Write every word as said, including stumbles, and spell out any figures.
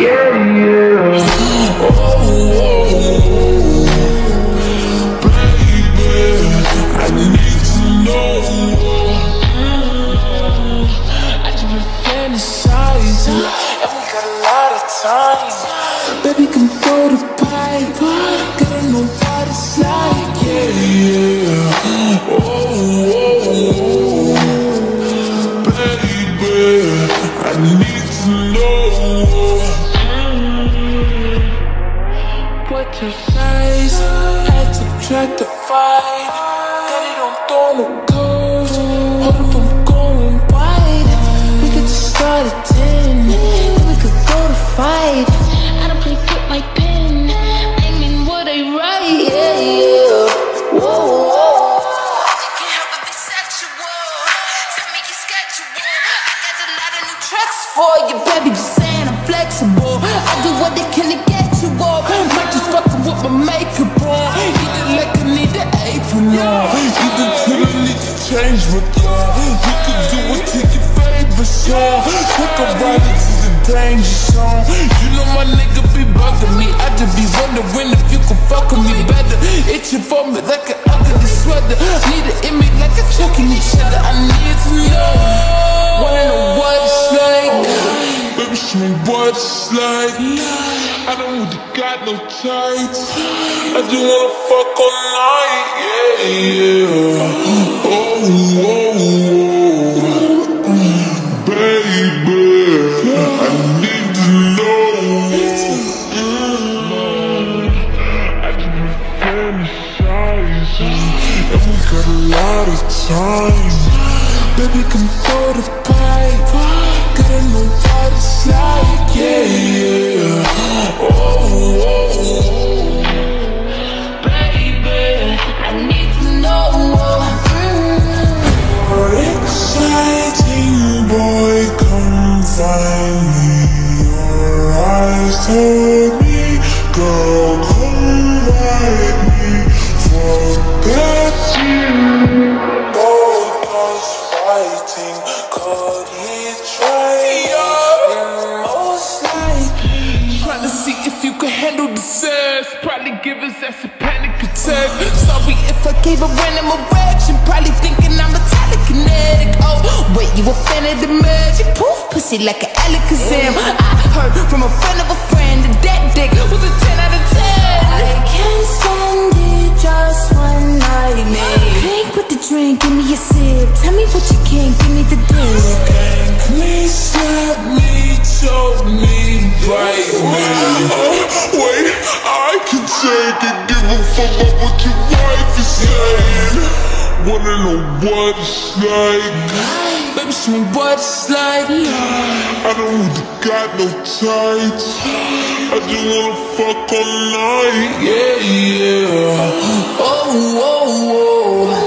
yeah, yeah. Oh, oh, oh. Baby, I need to know. I just been fantasizing, and we got a lot of time. Baby, come throw the pipe, gotta know what it's like, yeah, yeah. Oh, oh, oh. Baby, I need to know. What your size, had to subtract the fight. Got it on throwing the curves, hold up, I'm going wide. We could just start at ten, then we could go to five. I don't play with my pen, I mean what I write, yeah, yeah. Whoa, whoa. You can't help but be sexual, tell me your schedule. I got a lot of new tracks For you, baby, just saying I'm flexible. I do what they can to get you up. Might just fucking with my makeup on. Either like I need the apron on, either till I need to change my thought. We could do it to your favorite song. Take a ride into the danger zone. You know my nigga be bugging me. I just be wondering if you could fuck with me better. Itching for me like an ugly sweater. Need it in me like a choking each other. I need to know. Wanna know what it's like. Baby, show me what it's like. I don't really got no tights. I just wanna fuck all night, yeah, yeah. Oh, oh, oh. Baby, I need to know. I just been fantasizing, and we got a lot of time. Baby, come throw the pipe, gotta know what it's like, yeah, yeah. Oh, oh, oh. baby, I need to know. You're exciting, boy, come find me. Your eyes told me, girl, come ride me. Forget you, both us fighting. Could he try your most likely? Trying to see if you can handle the sex. Probably give his ass a panic attack. Sorry if I gave a random erection. Probably thinking I'm a telekinetic. Oh, wait, you a fan of the magic? Poof, pussy like an Alakazam. I heard from a friend of a friend that that dick was a ten out of ten. I can't stand it, just one night, maybe. Drink with the drink, give me a sip. Tell me what you can, give me the dick. Skank me, slap me, choke me, bite me. Oh, wait, I can take it, give a fuck about what your wife is saying. Wanna know what it's like? Baby, show me what it's like. I don't really got no tights. I just wanna fuck all night, yeah, yeah. Oh, oh, oh.